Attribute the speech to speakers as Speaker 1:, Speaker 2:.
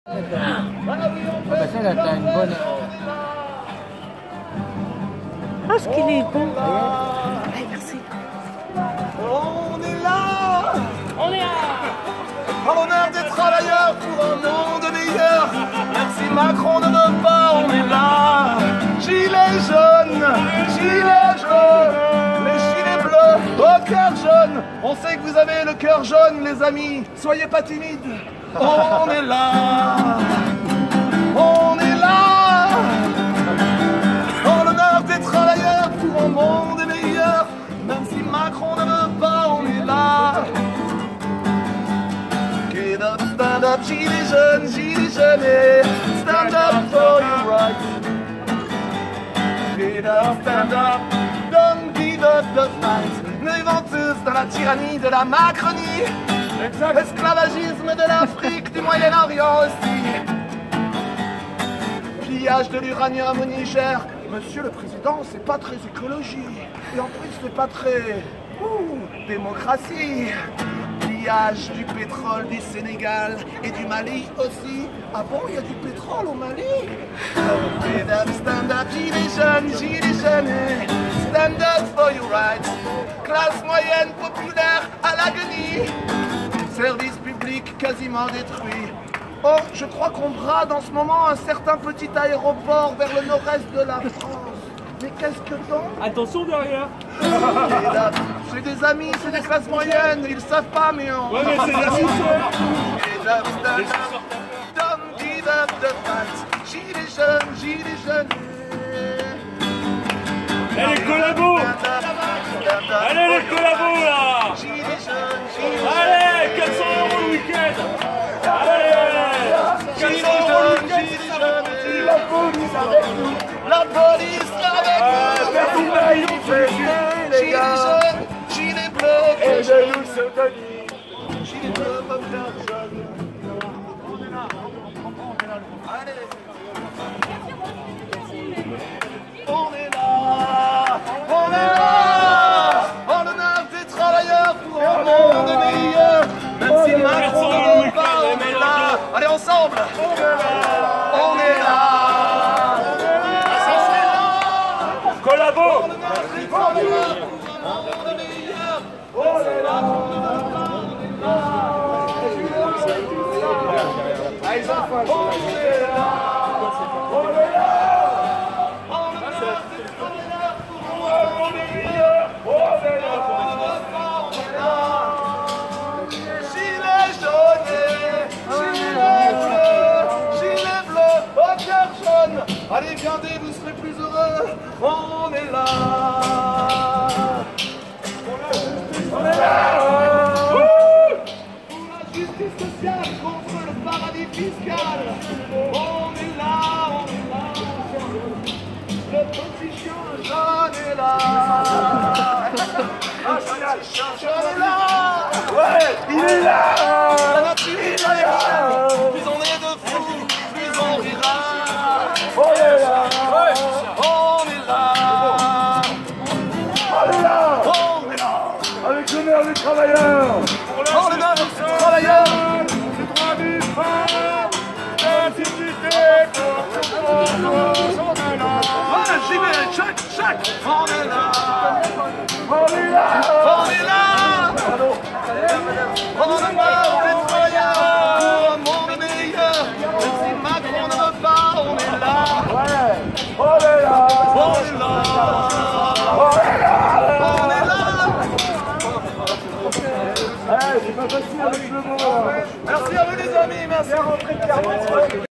Speaker 1: Bah ça, là, t'as une bonne...
Speaker 2: Ah, ce qu'il est beau. Allez, merci.
Speaker 3: On est là. On est là. En l'honneur des travailleurs pour un monde meilleur. Merci Macron ne veut pas, on est là. Gilets jaunes, les gilets bleus, au cœur jaune. On sait que vous avez le cœur jaune, les amis. Soyez pas timides. On est là. On est là. En l'honneur des travailleurs pour un monde meilleur. Même si Macron ne veut pas, on est là. Get up, stand up, gilets jaunes, et stand up for your rights. Get up, stand up, don't give up the fight. Les venteuses de la tyrannie, de la Macronie. Esclavagisme de l'Afrique, du Moyen-Orient aussi. Pillage de l'uranium au Niger. Monsieur le Président, c'est pas très écologie. Et en plus, c'est pas très... démocratie. Pillage du pétrole du Sénégal et du Mali aussi. Ah bon, il y a du pétrole au Mali? Stand up, gilets jaunes, et stand up for your rights. Classe moyenne populaire à l'agonie. Service public quasiment détruit. Oh, je crois qu'on brade en ce moment un certain petit aéroport vers le nord-est de la France. Mais qu'est-ce que donc?
Speaker 4: Attention derrière.
Speaker 3: C'est des amis, c'est des classes moyennes, ils savent pas, mais on...
Speaker 4: Ouais, mais c'est la mission.
Speaker 3: Don't give up the fight. Gilets jaunes.
Speaker 4: Allez, les collabos. Allez, les collabos, là. Allez, 400 € le week-end. Allez, 400 € le week-end.
Speaker 3: La police avec nous. La police avec nous. Gilets jaunes, gilets bleus. Et de nous soutenir. Gilets bleus, comme jaune. On est là. Allez. On est là, en l'honneur des travailleurs pour un monde meilleur. Même si Macron ne veut pas, on est là. Allez ensemble. On est là.
Speaker 4: Collabo.
Speaker 3: En l'honneur des travailleurs pour un monde meilleur. On est là. Allez, viendez, vous serez plus heureux. On est là. On est là. Pour la justice sociale contre le paradis fiscal. On est là. Le petit chien jaune est là. Jaune est là. Ouais, il est là. La nature est là. Plus on est de fous, plus on rira. On est là. On est là. On est là.
Speaker 4: Avec l'honneur des travailleurs.
Speaker 3: On est là, les travailleurs.
Speaker 4: C'est droit du frère. L'intimité pour
Speaker 3: Voilà, j'y vais, chaque. On est là.
Speaker 4: On est là.
Speaker 3: On est là. On est là, les travailleurs. Un monde meilleur. Même si Macron ne veut pas, on est là.
Speaker 4: On est là.
Speaker 3: On est là. On est là.
Speaker 4: C'est pas facile avec le mot.
Speaker 3: Merci à vous les amis, merci.